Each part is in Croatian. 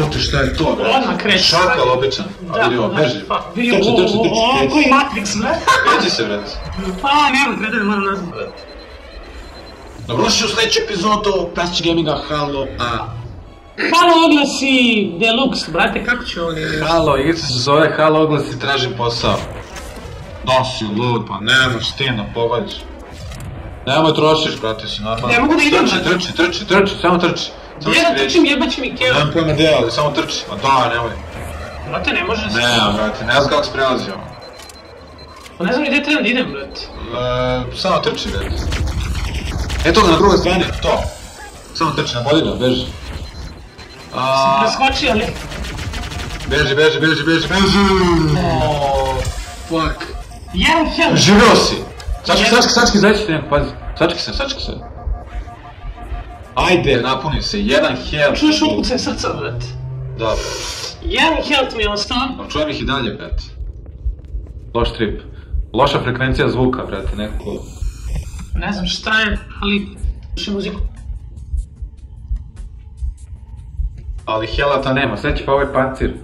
Jebote, šta je to, bre? Odmah kreći. Šakal običan. A vidi ovo, beži. Trči. Koji Matrix, bre? Kreći se, bre. Pa, nema, gledaj, moram nazad, bre. Dobrodošli u sljedeću epizodu Plastić Gaminga, halo, Halo oglasi Deluxe, brate, kako će oni? Halo, igrica se zove Halo oglasi, tražim posao. Da si lud, pa nemaš ti na pogodiš. Nemoj trošiš, brate, si normalno. Ne mogu da idem, Trči, samo trči. Ja da trčim, jebaće mi keva. Nemam pojma gdje, ali samo trči. Ma da, nemoj. Brate, ne može se... Ne, brate, ne znam kako se prelazio. Pa ne znam gdje trebam da idem, brate. Samo trči, brate. Eto ga na drugoj strani, to. Samo trči, nabodi ga, beži. Preskoči, ali... Beži. Fuck. Jedan health. Živio si. Sački, zaći, pazi. Sački se. Ajde, napuni se, jedan health. Čuješ ukuce srca, brate? Dobro. Jedan health mi je ostao. Čujem ih i dalje, brate. Loš trip. Loša frekvencija zvuka, brate, nekako... Ne znam šta je, ali... Slušaj muziku. Ali helata nema, sveći pa ovaj pancir.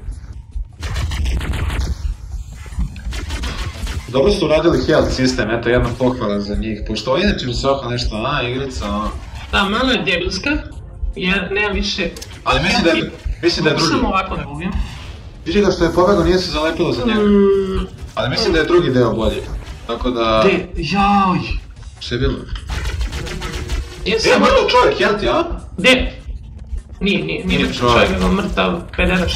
Dobro su uradili health sistem, eto jedna pohvala za njih, pošto ovo inače mi se oha nešto, igrica, Da, malo je debilska, jer nemam više... Ali mislim da je drugi. Samo ovako da uvijem. Viši da što je pobegao nije se zalepilo za njega. Ali mislim da je drugi deo bolji. Tako da... Jaj! Što je bilo? Jesam... mrtav čovjek, jel ti, a? Gdje? Nije mrtav čovjek, nego mrtav pederaš.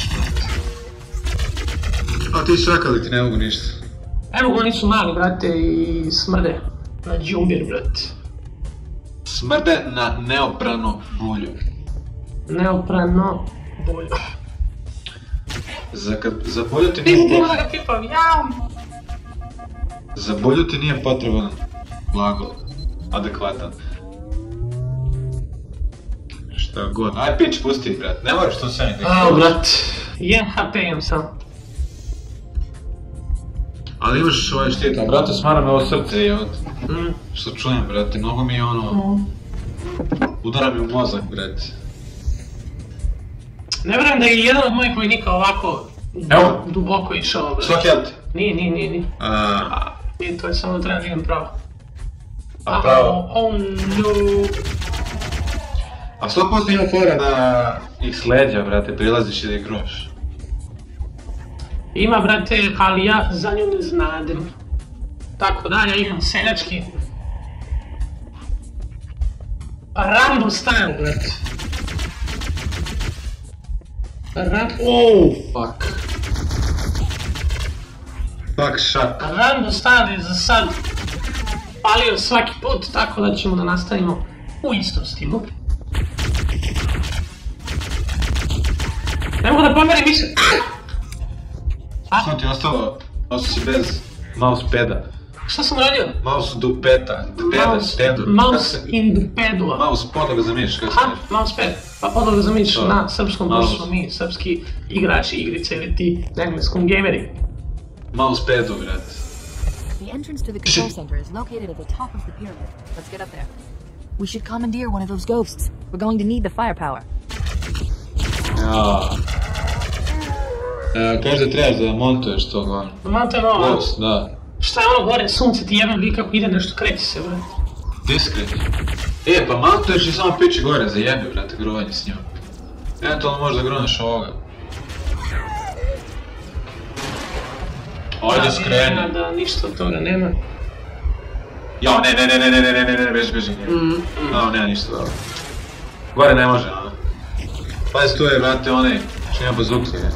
A ti šakali ti ne mogu ništa. Evo oni su mali, brate, i smrde. Na džumbir, brate. Smrde na neopranu bulju. Neoprano bulju. Za bulju ti nije... Treba da ga pipam, jao! Za bulju ti nije potreban glagol. Adekvatan. Šta god. Aj pić pusti, brat, ne moraš to sve nekako. Ao, brat. 1 HP imam sam. Ali imaš ovaj štit, a brate smara me ovo srce i od... Što čujem, brate, mnogo mi je ono... Udara mi u mozak, brate. Ne vjerujem da je jedan od mojih vojnika ovako... Duboko išao, brate. Svaki jel ti? Nije. Nije, to je samo da trebam živim pravo. A pravo? Oh no... A 100% ima fora da ih s leđa, brate, prilaziš i da ih groš. Ima, brate, ali ja za nju ne znadem. Tako da, ja imam seljački... Rambo style, brate. Fuck. Fuck, šak. Rambo style je za sad palio svaki put, tako da ćemo da nastavimo u istom stilu. Ne mogu da pomerim više. Što ti je ostalo? Ostao si bez mousepeda. Šta sam radio? Mouse dupeta. Mouse in dupedua. Mouse podloga za miš, kako se Aha, mousepad. Pa podloga za miš na srpskom, pošto smo mi srpski igrači igrice ili ti na engleskom gameri. Mousepedu, brate. The entrance to the control center is located at the top of the pyramid. Let's get up there. We should commandeer one of those ghosts. We're going to need the firepower. Kaže da trebaš da montuješ to gore. Da montujem ovo? Ghost, da. Šta je ono gore, sunce ti jebem, vi kako ide nešto, kreći se, brate. Gdje se kreći? Pa montuješ i samo pići gore, zajebi, brate, gruvanje s njom. Eventualno možeš da gruneš ovoga. Ajde skreni. Da, ništa od toga nema. Jao, ne, beži. Nema ništa dobro. Gore ne može, ono. Pazi, tu je, brate, onaj što ima bazukse, je.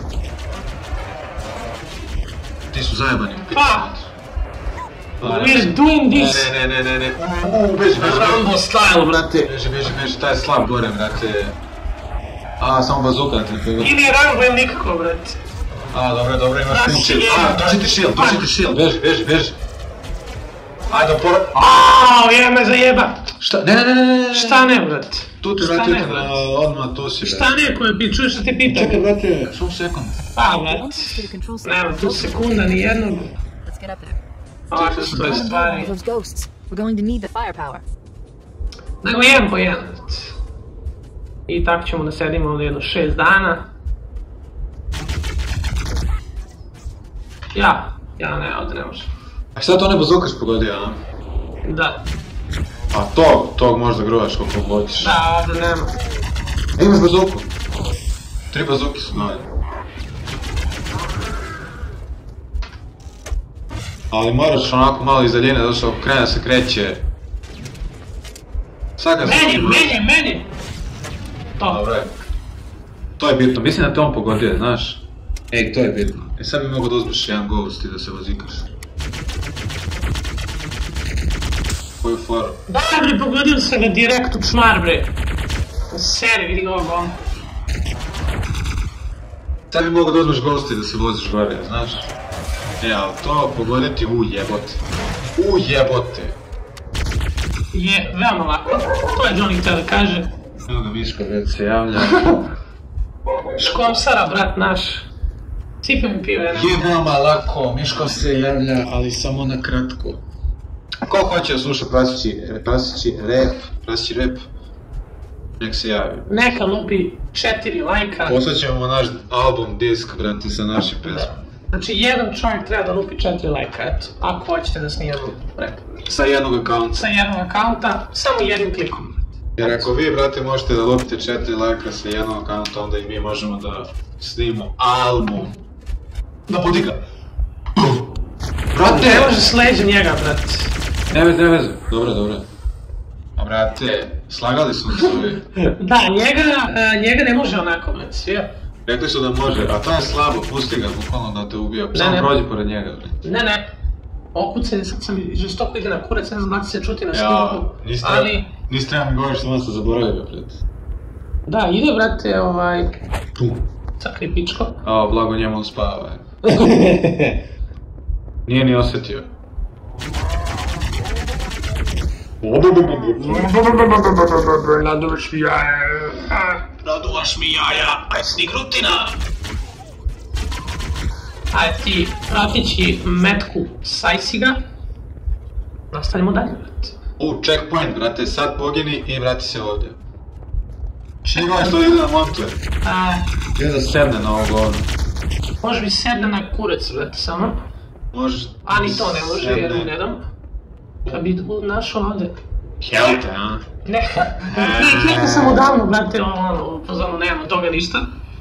Ti su zajebani. Pa! We're doing this! Ne. Beži. Rambo style, brate. Beži, taj je slab gore, brate. Samo bazuka na te pojegu. Ili je Rambo ili nikako, brate. Dobro, imaš shield. Drži ti shield, beži. Ajde, Jebe me zajeba. Šta? Ne. Šta ne, brate? Tu ti vrati odmah, tu si, brate. Šta ne, koje čuješ što te pitam? Čekaj, brate, samo sekund. Pa, brate. Nema tu sekunda ni jednog. Let's get up there. Ovako su to stvari. Those ghosts. We're going to need the firepower. Nego jedan po jedan, brate. I tako ćemo da sedimo ovdje jedno 6 dana. Ja ne, ovdje ne može. A šta to ne bazukaš pogodio, a? Da. A tog možda grovaš koliko hoćeš. Da, ovdje nema. Imaš bazuku. 3 bazuke su nove. Ali moraš onako malo iz daljine, zato što ako krene da se kreće... Meni! To. Dobro je. To je bitno, mislim da te on pogodio, znaš. Ej, to je bitno. Sad bi mogo da uzmeš jedan ghost i da se vozikaš. Koju foru? Da, bre, pogodio sam ga direkt u čmar, bre. Seri, vidi ga ovog on. Sad bi mogo da uzmeš ghost i da se voziš gore, znaš. Ali to pogoditi ujebote. Je veoma lako. To je Johnny htio da kaže. Evo ga Miško već se javlja. Škomsara, brat naš. Cipe mi pive, ne? Je veoma lako, Miško se javlja, ali samo na kratko. Ko hoće da sluša prasići rep, nek se javi. Neka lupi 4 lajka. Posvećemo naš album, disk, brate, sa našim pesmom. Znači, jedan čovjek treba da lupi 4 lajka, eto. Ako hoćete da snijemo rep. Sa jednog akaunta. Sa jednog akaunta, samo jednim klikom. Jer ako vi, brate, možete da lupite 4 lajka sa jednog akaunta, onda i mi možemo da snimimo album. Da podiga. Brate! Ne može sleđe njega, brate. Ne veze. Dobro. A brate, slagali su nas ovi. Da, njega ne može onako, brate, svija. Rekli su da može, a to je slabo, pusti ga, bukvalno da te ubija. Samo prođi pored njega, brate. Ne. Okucaj, sad sam žestoko ide na kurac, ne znam da se čuti na snimu, ali... Niste treba mi govoriš što vam se zaboravio, brate. Da, ide, brate, Cakri pičko. A, blago njemu spava, Nije ni osjetio. Naduvaš mi jaja, aj snik rutina! Ajde ti, pratići metku Sajsiga. Nastavimo dalje, brate. Checkpoint, brate, sad pogini i vrati se ovdje. Čega što ide na montuje? Ide da sedne na ovo govno. Može mi sedne na kurac, brate, samo. Može... A ni to ne može, jer mu ne dam. Kad bi našao ovdje. Helte, a? Ne, klikao sam odavno, brate, pozorno, nemam od toga ništa.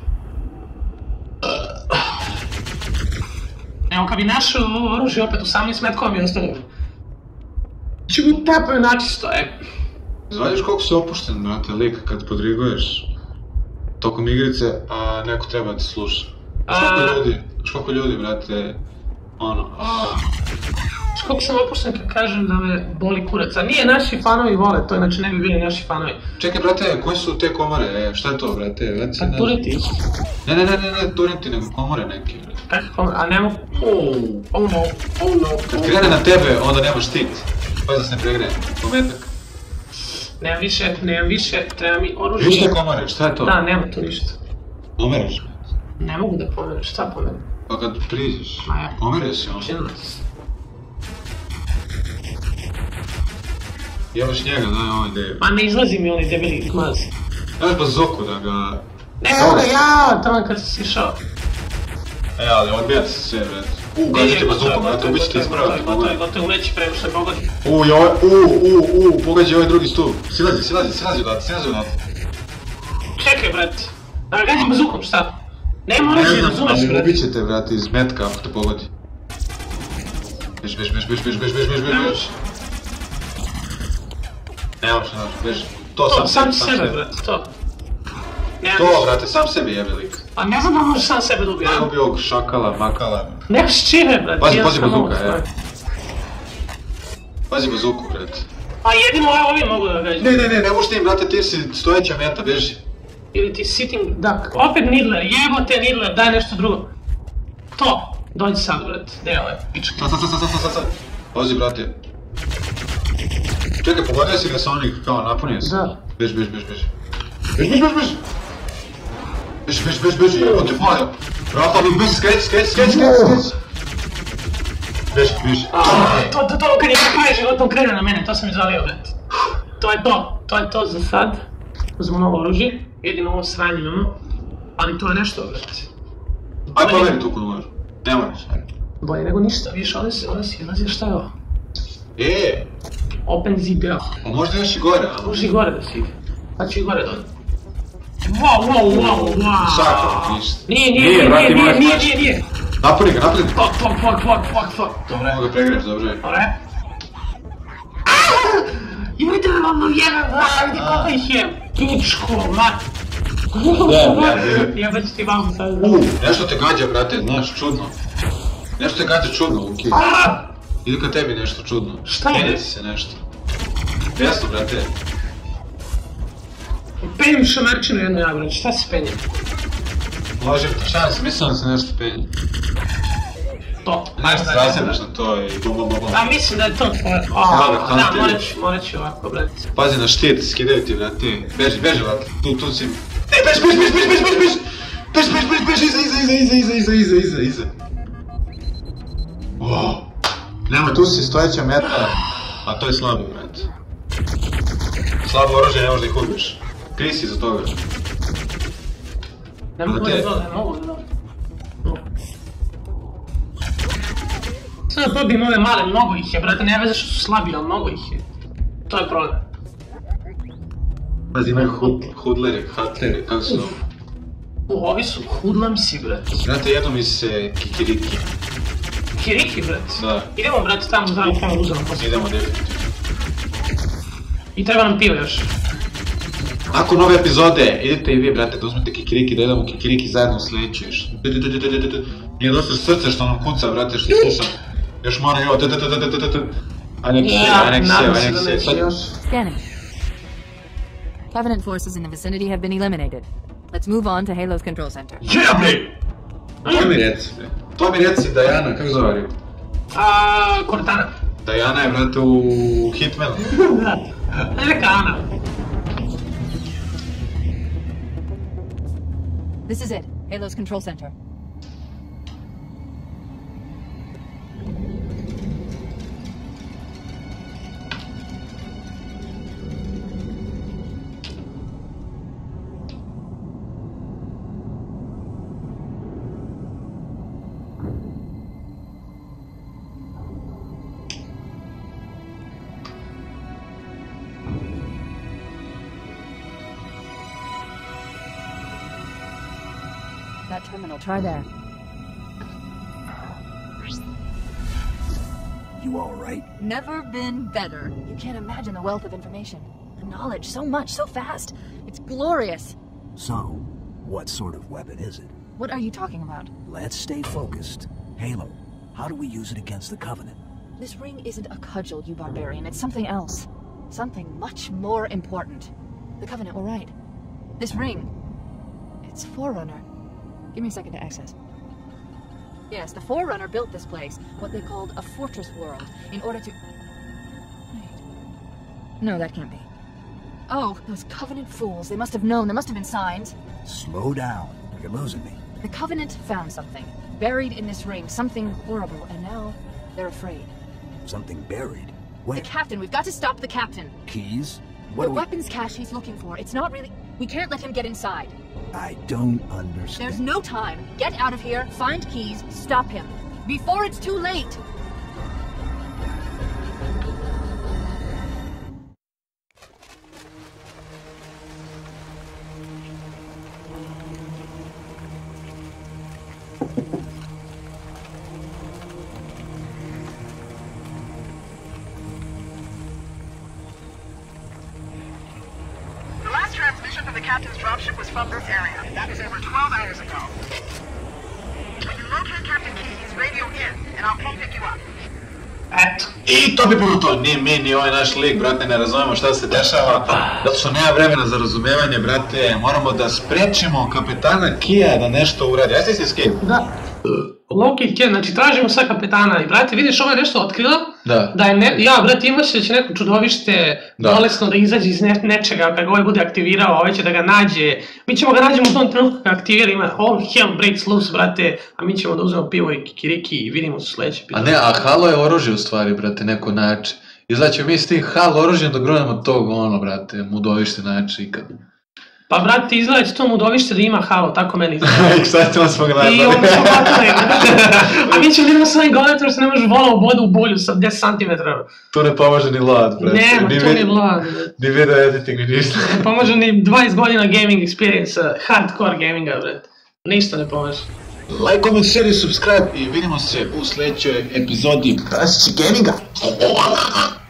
Evo, kad bi našao oružje opet 18 metkova mi je ostavio. Če mu tepaju načisto, Zvališ koliko si opušten, brate, lik, kad podriguješ tokom igrice, a neko treba da ti sluša. Znaš koliko ljudi, brate, Znaš koliko sam opušten kad kažem da me boli kurac, a nije naši fanovi vole, to inače ne bi bili naši fanovi. Čekaj, brate, koje su te komore, šta je to, brate? Pa tureti. Ne tureti, nego komore neke, brate. Kakve komore, a nemo... Oh no. Kad krene na tebe, onda nemaš štit. Pa da se ne pregreje, pometak. Nemam više, treba mi oružje. Ništa komore, šta je to? Da, nema tu ništa. Pomereš? Ne mogu da pomerem, šta pomerem? Pa kad priđeš, pomereš se ono. Jebaš njega, daj ovaj ideju. Ma ne izlazi mi onaj debeli kmaz. Daš bazoku da ga... Ne, evo ga, tamo kad si sišao. Ali odbijate se sve, brate. Gađite bazoku, brate, ubići te ispravati. Gotovo uleći prema što je pogodi. Pogađi ovaj drugi stup. Silazi odati. Čekaj, brate. Da ga gađim bazukom, šta? Nema oružje, razumeš, brate. Ali ubit ćete, brate, iz metka ako te pogodi. Bež. Nemaš naš, beži. To sam sebe, brate, to. To, brate, sam sebe jebe lik. Pa ne znam da možeš sam sebe da ubija. Evo bi ovog šakala, makala. Nemaš čime, brate. Pazi bazuka, evo. Pazi bazuku, brate. A jedino ovi mogu da gađu. Ne možeš tim, brate, ti si stojeća meta, beži. Ili ti sitting duck. Opet Nidler, jebote Nidler, daj nešto drugo. To, dođi sad, brate, gdje ovaj pička. Sad. Pazi, brate. Čekaj, pogodio si ga sa onih, kao napunio si. Da. Bež. Bež, jebote, falja. Rafa, mi bež, skreći. Bež. To kad je kraj životom krene na mene, to sam izvalio, brate. To je to za sad. Uzmemo novo oružje, jedino ovo sranje imamo. Ali to je nešto, brate. Aj pomeri tu kod moraš. Ne moraš, ajde. Bolje nego ništa, vidiš, ovdje si, šta je ovo? Open zideo. Pa možda još i gore, a? Može i gore da si ide. Pa ću i gore dođe. Wow. Svako, ništa. Nije. Napori ga. Fuck. Dobre. Mogu ga pregreš, dobro. Jujte me ono vidi koliko ih je. Pičko, mat. Ja već ti vam sad. Nešto te gađa, brate, znaš, čudno. Nešto te gađa čudno, Luki. Ide ka tebi nešto čudno. Šta je? Penje se nešto. Jasno, brate. Penjem šamarčinu jednu jagoru, šta se penjem? Može biti šans, mislim da se nešto penje. To. Nešto zasebeš na to i bum. A mislim da je to tvoje. Da, morat ću ovako, brate. Pazi na štit, skidaju ti, brate. Beži, brate. Tu si. Ej, beži, iza. Wow. Nema, tu si stojeća meta, a to je slabo, brate. Slabo oružje, ne možeš da ih ubiš. Krij si iza toga. Ne mogu da mogu. Sada pobijem ove male, mnogo ih je, brate, ne veze što su slabi, ali mnogo ih je. To je problem. Pazi, imaju hudleri, kako su ovo? Ovi su hudlamsi, brate. Brate, jedno mi se kikiriki. Kikiriki, brate? Da. Idemo, brate, tamo uzemo poslije. Idemo, definitivno. I treba nam pivo još. Nakon ove epizode, idete i vi, brate, da uzmete kikiriki, da jedemo kikiriki zajedno u sljedećeš. Nije dosta srce što nam kuca, brate, što slušam. Još mora jo, a nek se. Scanning. Covenant forces in the vicinity have been eliminated. Let's move on to Halo's control center. Bre! To mi reci, Diana, kako zove Rio? Cortana. Diana je, brate, u Hitmanu. Da, neka Ana. This is it, Halo's control center. That terminal, try there. You all right? Never been better. You can't imagine the wealth of information. The knowledge, so much, so fast. It's glorious. So, what sort of weapon is it? What are you talking about? Let's stay focused. Halo, how do we use it against the Covenant? This ring isn't a cudgel, you barbarian. It's something else. Something much more important. The Covenant were right. This ring, it's Forerunner. Give me a second to access. Yes, the Forerunner built this place, what they called a fortress world, in order to... Wait. No, that can't be. Oh, those Covenant fools. They must have known. There must have been signs. Slow down. You're losing me. The Covenant found something. Buried in this ring. Something horrible. And now, they're afraid. Something buried? Where? The captain. We've got to stop the captain. Keys? The weapons cache he's looking for. It's not really... We can't let him get inside. I don't understand. There's no time. Get out of here, find keys, stop him. Before it's too late! Transmission from the captain's dropship was from this area. That was over 12 hours ago. When you locate Captain Keys, radio in, and I'll come pick you up. Eto. I to bi bilo to. Ni mi, ni ovaj naš lik, brate, ne razumemo šta se dešava. Zato što nema vremena za razumevanje, brate. Moramo da sprečimo kapetana Kija da nešto uradi. Jeste si Skip? Da. Locate Kija, znači tražimo sad kapetana i brate, vidiš ovo je nešto otkrila? Da je ja, brate, imaš da će neko čudovište bolesno da izađe iz nečega, kad ovaj bude aktivirao, ovaj će da ga nađe. Mi ćemo ga nađemo u tom trenutku kad aktivira, ima all hell breaks loose, brate, a mi ćemo da uzmemo pivo i kikiriki i vidimo se u sljedeći epizod. A ne, a halo je oružje u stvari, brate, neko nače. I znači mi s tim halo oružjem da grunemo tog, ono, brate, mudovište nače ikad. Pa brate, izgleda će to mudovište da ima halo, tako meni izgleda. Eksatima smo ga I najbolji. onda smo gotovi. A mi ćemo vidimo svojim goletom što ne može vola u bodu u bulju sa 10 cm. Tu ne pomaže ni vlad, brate. Nema, to ni vlad. Ni video editing, ni ništa. Ne pomaže ni 20 godina gaming experience, hardcore gaminga, brate. Ništa ne pomaže. Like, comment, share i subscribe i vidimo se u sledećoj epizodi Prasići Gaminga.